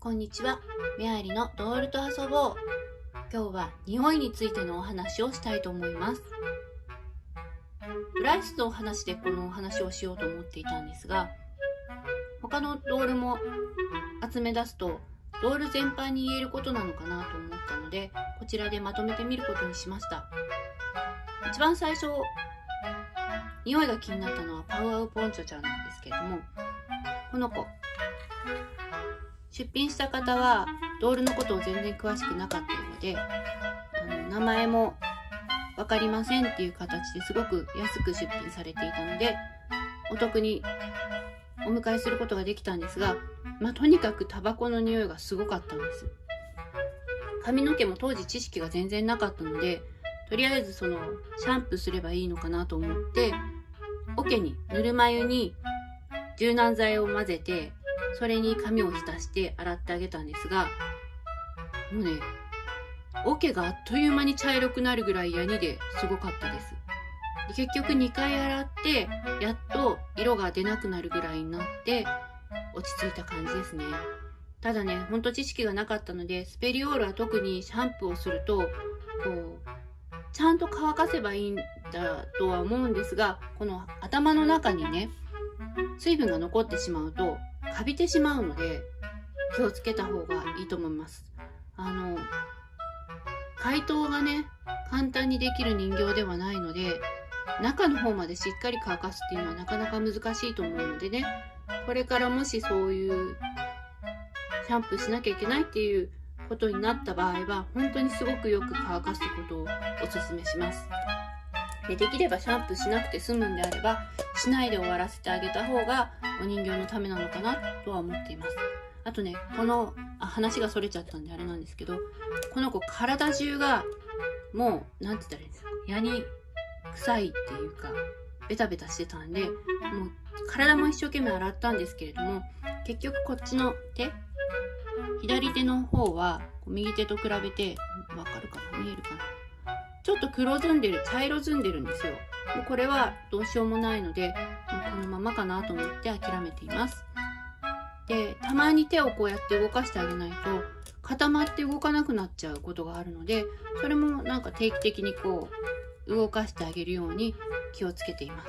こんにちは。メアリのドールと遊ぼう。今日は匂いについてのお話をしたいと思います。プライスのお話でこのお話をしようと思っていたんですが、他のドールも集め出すとドール全般に言えることなのかなと思ったので、こちらでまとめてみることにしました。一番最初匂いが気になったのはパウアウポンチョちゃんなんですけれども、この子出品した方はドールのことを全然詳しくなかったようで、名前も分かりませんっていう形ですごく安く出品されていたので、お得にお迎えすることができたんですが、とにかくタバコの匂いがすごかったんです。髪の毛も当時知識が全然なかったので、とりあえずシャンプーすればいいのかなと思って、桶にぬるま湯に柔軟剤を混ぜて、それに髪を浸して洗ってあげたんですが、もうね、桶があっという間に茶色くなるぐらいヤニですごかったです。で、結局2回洗ってやっと色が出なくなるぐらいになって落ち着いた感じですね。ただね、ほんと知識がなかったので、スペリオールは特にシャンプーをするとちゃんと乾かせばいいんだとは思うんですが、この頭の中にね、水分が残ってしまうとカビてしまうので気をつけた方がいいと思います。解凍がね、簡単にできる人形ではないので、中の方までしっかり乾かすっていうのはなかなか難しいと思うのでね、これからもしそういうシャンプーしなきゃいけないっていうことになった場合は、本当にすごくよく乾かすことをおすすめします。できればシャンプーしなくて済むんであれば、しないで終わらせてあげた方がお人形のためなのかなとは思っています。あとね、話がそれちゃったんであれなんですけど、この子体中がもう、なんて言ったらいいんですか、ヤニ臭いっていうか、ベタベタしてたんで、もう体も一生懸命洗ったんですけれども、結局こっちの手、左手の方は右手と比べて、わかるかな、見えるかな、ちょっと黒ずんでる、茶色ずんでるんですよ。もうこれはどうしようもないので、もうこのままかなと思って諦めています。で、たまに手をこうやって動かしてあげないと固まって動かなくなっちゃうことがあるので、それもなんか定期的に動かしてあげるように気をつけています。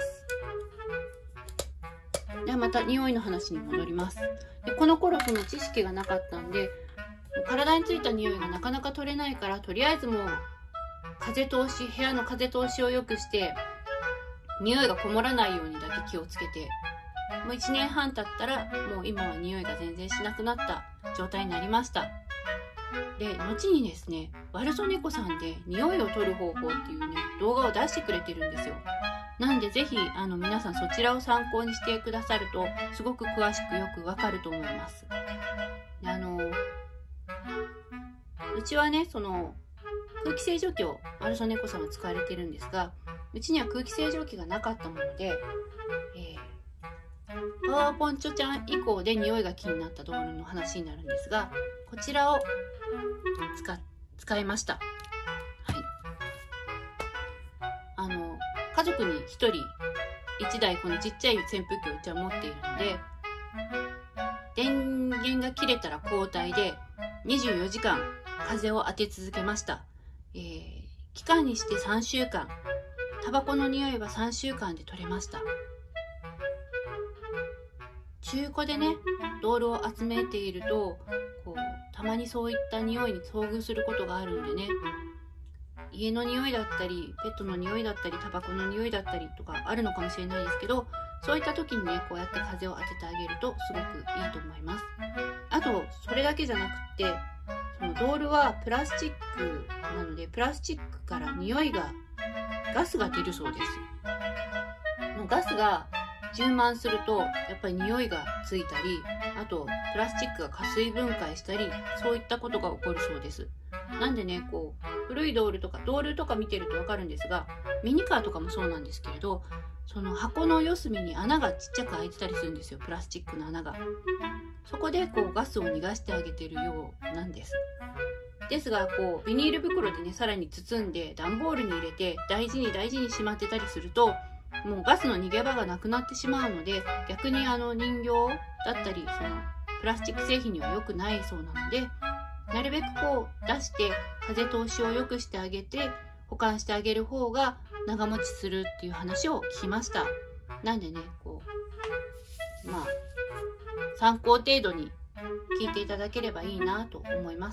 ではまた匂いの話に戻ります。で、この頃その知識がなかったんで、体についた匂いがなかなか取れないから、とりあえずもう部屋の風通しを良くして、匂いがこもらないようにだけ気をつけて、もう1年半経ったら、もう今は匂いが全然しなくなった状態になりました。で、後にですね、ワルソネコさんで匂いを取る方法っていうね、動画を出してくれてるんですよ。なんでぜひ、皆さんそちらを参考にしてくださると、すごく詳しくよくわかると思います。で、うちはね、空気清浄機をワルソネコさんは使われてるんですが、うちには空気清浄機がなかったもので、パワーポンチョちゃん以降で匂いが気になったドールの話になるんですが、こちらを使いました。はい。家族に1人1台このちっちゃい扇風機をうちは持っているので、電源が切れたら交代で24時間風を当て続けました。期間にして3週間、タバコの匂いは3週間で取れました。中古でね、ドールを集めていると、たまにそういった匂いに遭遇することがあるんでね、家の匂いだったり、ペットの匂いだったり、タバコの匂いだったりとかあるのかもしれないですけど、そういった時にね、こうやって風を当ててあげるとすごくいいと思います。あと、それだけじゃなくって、そのドールはプラスチックなので、プラスチックからガスが出るそうです。ガスが充満するとやっぱり匂いがついたり、あとプラスチックが加水分解したり、そういったことが起こるそうです。なんでね、古いドールとか見てるとわかるんですが、ミニカーとかもそうなんですけれど、その箱の四隅に穴がちっちゃく開いてたりするんですよ、プラスチックの穴が。そこでガスを逃がしてあげてるようなんです。ですが、ビニール袋でね、さらに包んで段ボールに入れて大事にしまってたりすると、もうガスの逃げ場がなくなってしまうので、逆に人形だったり、ププラスチック製品には良くないそうなので、なるべく出して風通しを良くしてあげて保管してあげる方が長持ちするっていう話を聞きました。なんでね、参考程度に聞いていただければいいなと思います。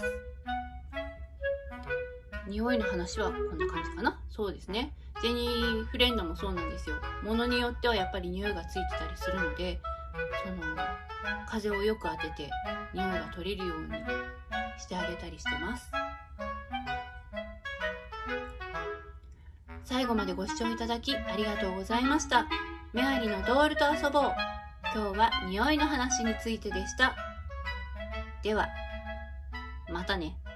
匂いの話はこんな感じかな。そうですね。ジェニーフレンドもそうなんですよ。物によってはやっぱり匂いがついてたりするので、風をよく当てて匂いが取れるようにしてあげたりしてます。最後までご視聴いただきありがとうございました。メアリのドールと遊ぼう。今日は匂いの話についてでした。では、またね。